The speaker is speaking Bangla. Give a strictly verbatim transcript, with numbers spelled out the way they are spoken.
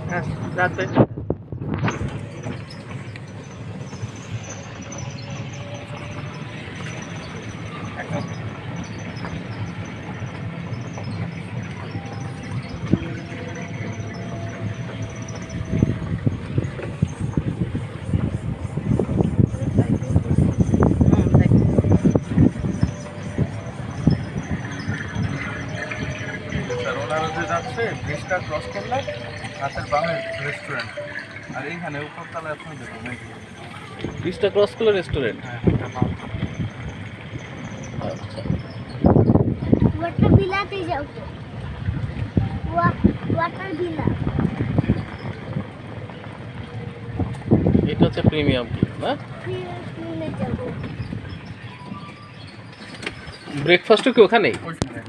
হ্যাঁ রাখবে। যাচ্ছে ব্রিজটা ক্রস করলে হাতের বামে রেস্টুরেন্ট, আর এইখানে উপরতলায় আপনি দেখুন ব্রিজটা ক্রস করলে রেস্টুরেন্ট। হ্যাঁ হাতটা বাম। আচ্ছা ওয়াটার বিলাতে যাও তো, ওয়াটার বিলা। এটা হচ্ছে প্রিমিয়াম ভিউ না? ফিরে যাবো। ব্রেকফাস্টও কি ওখানেই? ওইখানে